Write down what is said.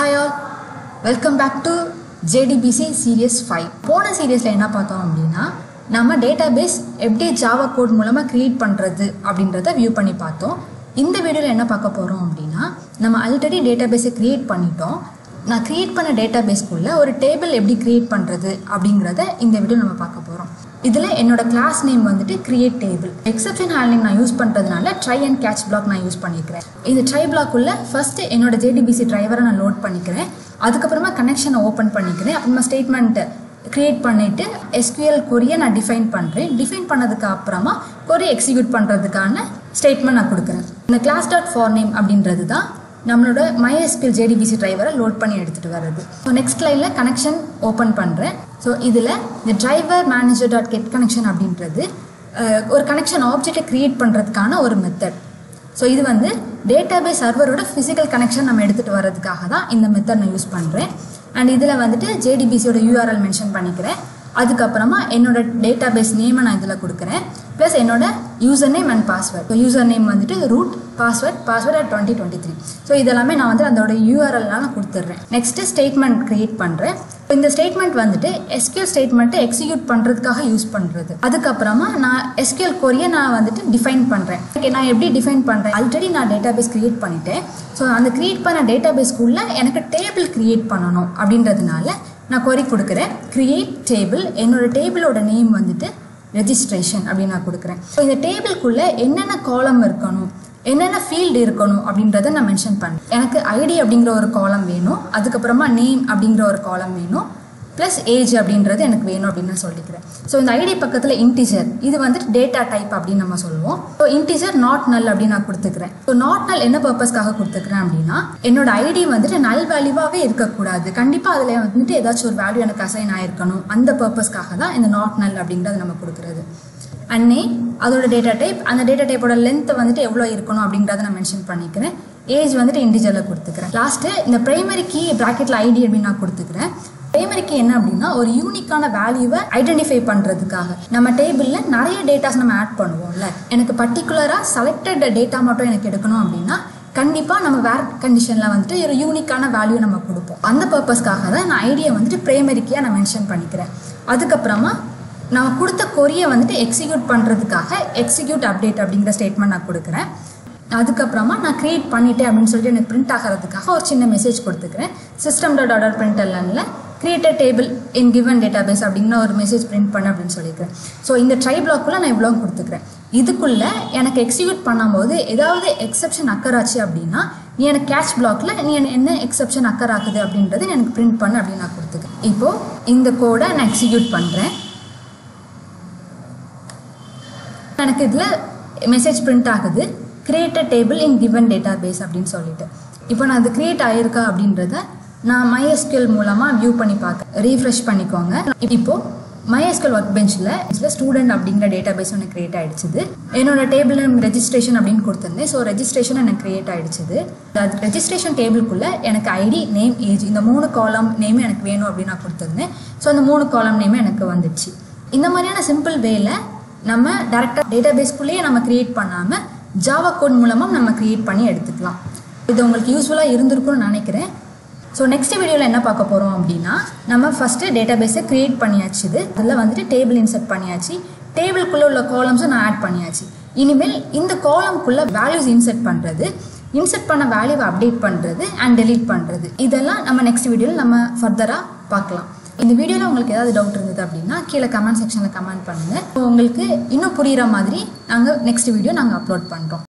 Hi all, welcome back to JDBC Series 5. போன சீரியஸ்ல என்ன பார்த்தோம் அப்படின்னா நம்ம டேட்டாபேஸ் எப்படி ஜாவா கோட் மூலமா கிரியேட் பண்றது அப்படின்றத வியூ பண்ணி பார்த்தோம். இந்த வீடியோல என்ன பார்க்க போறோம் அப்படின்னா நம்ம ஆல்ரெடி டேட்டாபேஸை கிரியேட் பண்ணிட்டோம். நான் கிரியேட் பண்ண டேட்டாபேஸ்க்குள்ள ஒரு டேபிள் எப்படி கிரியேட் பண்றது அப்படிங்கறத இந்த வீடியோ நம்ம பார்க்க போறோம். இதுல என்னோட கிளாஸ் நேம் வந்துட்டு கிரியேட் டேபிள். எக்ஸெப்ஷன் ஹேண்ட்லிங் நான் யூஸ் பண்றதுனால ட்ரை அண்ட் கேட்ச் பிளாக் நான் யூஸ் பண்ணிக்கிறேன். இந்த ட்ரை பிளாக் உள்ள ஃபர்ஸ்ட் என்னோட JDBC டிரைவரை நான் லோட் பண்ணிக்கிறேன். அதுக்கப்புறமா கனெக்ஷனை ஓப்பன் பண்ணிக்கிறேன். அப்புறமா ஸ்டேட்மெண்ட் கிரியேட் பண்ணிட்டு SQL கொரியை நான் டிஃபைன் பண்றேன். டிஃபைன் பண்ணதுக்கு அப்புறமா கொரி எக்ஸிக்யூட் பண்றதுக்கான ஸ்டேட்மெண்ட் நான் கொடுக்குறேன். இந்த class.forName அப்படின்றது தான் நம்மளோட MySQL JDBC டிரைவரை லோட் பண்ணி எடுத்துட்டு வர்றது. ஸோ நெக்ஸ்ட் லைன்ல கனெக்ஷன் ஓப்பன் பண்றேன். ஸோ இதில் இந்த டிரைவர் மேனேஜர்.get கனெக்ஷன் அப்படின்றது ஒரு கனெக்ஷன் ஆப்ஜெக்டை கிரியேட் பண்ணுறதுக்கான ஒரு மெத்தட். ஸோ இது வந்து டேட்டாபேஸ் சர்வரோட ஃபிசிக்கல் கனெக்ஷன் நம்ம எடுத்துகிட்டு வர்றதுக்காக தான் இந்த மெத்தட் நான் யூஸ் பண்ணுறேன். அண்ட் இதில் வந்துட்டு JDBCயோட URL மென்ஷன் பண்ணிக்கிறேன். அதுக்கப்புறமா என்னோட டேட்டாபேஸ் நேமை நான் இதில் கொடுக்குறேன். ப்ளஸ் என்னோட user name and password. So user name root password, பாஸ்வேர்ட் at 2023. ஸோ இதெல்லாமே நான் வந்து அதோட URL-லாம் நான் கொடுத்துட்றேன். நெக்ஸ்ட்டு ஸ்டேட்மெண்ட் கிரியேட் பண்ணுறேன். இந்த ஸ்டேட்மெண்ட் வந்துட்டு SQL ஸ்டேட்மெண்ட்டை எக்ஸிக்யூட் பண்ணுறதுக்காக யூஸ் பண்ணுறது. அதுக்கப்புறமா நான் SQL கொரியை நான் வந்துட்டு டிஃபைன் பண்ணுறேன். ஓகே, நான் எப்படி டிஃபைன் பண்ணுறேன்? ஆல்ரெடி நான் டேட்டாபேஸ் கிரியேட் பண்ணிட்டேன். ஸோ அந்த கிரியேட் பண்ண டேட்டாபேஸ்க்குள்ள எனக்கு டேபிள் கிரியேட் பண்ணணும் அப்படின்றதுனால நான் கொரி கொடுக்குறேன். Create table. என்னோட டேபிளோட நேம் வந்துட்டு ரெஜிஸ்ட்ரேஷன் அப்படின்னு நான் கொடுக்குறேன். ஸோ இந்த டேபிள்குள்ளே என்னென்ன காலம் இருக்கணும், என்னென்ன ஃபீல்டு இருக்கணும் அப்படின்றத நான் மென்ஷன் பண்ணேன். எனக்கு ஐடி அப்படிங்கிற ஒரு காலம் வேணும், அதுக்கப்புறமா நேம் அப்படிங்கிற ஒரு காலம் வேணும், ப்ளஸ் ஏஜ் அப்படின்றது எனக்கு வேணும் அப்படின்னு நான் சொல்லிக்கிறேன். ஸோ இந்த ஐடி பக்கத்தில் இன்டிஜர், இது வந்துட்டு டேட்டா டைப் அப்படின்னு நம்ம சொல்லுவோம். ஸோ இன்டிஜர் நாட் நல் அப்படின்னு நான் கொடுத்துக்கிறேன். ஸோ நாட் நல் என்ன பர்பஸ்க்காக கொடுத்துக்கிறேன் அப்படின்னா என்னோட ஐடி வந்துட்டு நல் வேல்யூவாகவே இருக்கக்கூடாது, கண்டிப்பாக அதில் வந்துட்டு ஏதாச்சும் ஒரு வேல்யூ எனக்கு அசைன் ஆயிருக்கணும். அந்த பர்பஸ்க்காக தான் இந்த நாட் நல் அப்படிங்கிறது நம்ம கொடுக்குறது. அண்ட் நேம் அதோட டேட்டா டைப், அந்த டேட்டா டைப்போட லென்த் வந்துட்டு எவ்வளோ இருக்கணும் அப்படின்றத நான் மென்ஷன் பண்ணிக்கிறேன். ஏஜ் வந்துட்டு இன்டிஜரில் கொடுத்துக்கிறேன். லாஸ்ட்டு இந்த பிரைமரி கீ ப்ராக்கெட்டில் ஐடி அப்படின்னு நான் கொடுத்துக்கிறேன். பிரைமரி கீ என்ன அப்படின்னா ஒரு யூனிக்கான வேல்யூவை ஐடென்டிஃபை பண்ணுறதுக்காக. நம்ம டேபிளில் நிறைய டேட்டாஸ் நம்ம ஆட் பண்ணுவோம்ல, எனக்கு பர்டிகுலராக செலக்டட் டேட்டா மட்டும் எனக்கு எடுக்கணும் அப்படின்னா கண்டிப்பாக நம்ம வேர் கண்டிஷனில் வந்துட்டு ஒரு யூனிக்கான வேல்யூ நம்ம கொடுப்போம். அந்த பர்பஸ்க்காக தான் நான் ஐடியை வந்துட்டு பிரைமரி கீயாக நான் மென்ஷன் பண்ணிக்கிறேன். அதுக்கப்புறமா நான் கொடுத்த கொரியை வந்துட்டு எக்ஸிக்யூட் பண்ணுறதுக்காக எக்ஸிக்யூட் அப்டேட் அப்படிங்கிற ஸ்டேட்மெண்ட் நான் கொடுக்குறேன். அதுக்கப்புறமா நான் கிரியேட் பண்ணிட்டேன் அப்படின்னு சொல்லிட்டு எனக்கு பிரிண்ட் ஆகிறதுக்காக ஒரு சின்ன மெசேஜ் கொடுத்துக்கிறேன். system.out.printlnல created table in given database அப்படிங்கிற ஒரு மெசேஜ் பிரிண்ட் பண்ண அப்படின்னு சொல்லியிருக்கிறேன். ஸோ இந்த ட்ரை பிளாக்குள்ள நான் இவ்வளோ கொடுத்துக்கிறேன். இதுக்குள்ளே எனக்கு எக்ஸிக்யூட் பண்ணும்போது ஏதாவது எக்ஸப்ஷன் அக்கர் ஆச்சு அப்படின்னா நீ எனக்கு கேட்ச் பிளாக்ல நீ என்ன எக்ஸப்ஷன் அக்கர் ஆகுது அப்படின்றது எனக்கு பிரிண்ட் பண்ண அப்படின்னு நான் கொடுத்துக்கிறேன். இப்போது இந்த கோடை நான் எக்ஸிக்யூட் பண்ணுறேன். எனக்கு இதில் மெசேஜ் பிரிண்ட் ஆகுது, created table in given database அப்படின்னு சொல்லிட்டு. இப்போ நான் அது கிரியேட் ஆகிருக்கா அப்படின்றத நான் MySQL மூலமாக வியூ பண்ணி பார்க்க ரீஃப்ரெஷ் பண்ணிக்கோங்க. இப்போது MySQL ஒர்க் பெஞ்சில் ஸ்டூடெண்ட் அப்படிங்கிற டேட்டாபேஸ் எனக்கு கிரியேட் ஆகிடுச்சுது. என்னோட டேபிள் ரெஜிஸ்ட்ரேஷன் அப்படின்னு கொடுத்துருந்தேன். ஸோ ரெஜிஸ்ட்ரேஷன் எனக்கு கிரியேட் ஆகிடுச்சுது. அது ரெஜிஸ்ட்ரேஷன் டேபிள்குள்ளே எனக்கு ஐடி, நேம், ஏஜ் இந்த 3 காலம் நேமே எனக்கு வேணும் அப்படின்னு நான் கொடுத்துருந்தேன். ஸோ அந்த 3 காலம் நேமே எனக்கு வந்துடுச்சு. இந்த மாதிரியான சிம்பிள் வேல நம்ம டேரெக்டாக டேட்டாபேஸ்க்குள்ளேயே நம்ம கிரியேட் பண்ணாமல் ஜாவா கோட் மூலமாக நம்ம கிரியேட் பண்ணி எடுத்துக்கலாம். இது உங்களுக்கு யூஸ்ஃபுல்லாக இருந்திருக்கும்னு நினைக்கிறேன். ஸோ நெக்ஸ்ட் வீடியோவில் என்ன பார்க்க போகிறோம் அப்படின்னா நம்ம ஃபஸ்ட்டு டேட்டாபேஸை கிரியேட் பண்ணியாச்சு. இதில் வந்துட்டு டேபிள் இன்சர்ட் பண்ணியாச்சு, டேபிள்குள்ளே உள்ள காலம்ஸும் நான் ஆட் பண்ணியாச்சு. இனிமேல் இந்த காலம்குள்ளே வேல்யூஸ் இன்சர்ட் பண்ணுறது, இன்சர்ட் பண்ண வேல்யூவை அப்டேட் பண்ணுறது அண்ட் டெலீட் பண்ணுறது, இதெல்லாம் நம்ம நெக்ஸ்ட் வீடியோவில் நம்ம ஃபர்தராக பார்க்கலாம். இந்த வீடியோவில் உங்களுக்கு ஏதாவது டவுட் இருந்தது அப்படின்னா கீழே கமெண்ட் செக்ஷனில் கமெண்ட் பண்ணுங்கள். உங்களுக்கு இன்னும் புரிகிற மாதிரி நாங்கள் நெக்ஸ்ட் வீடியோ நாங்கள் அப்லோட் பண்ணுறோம்.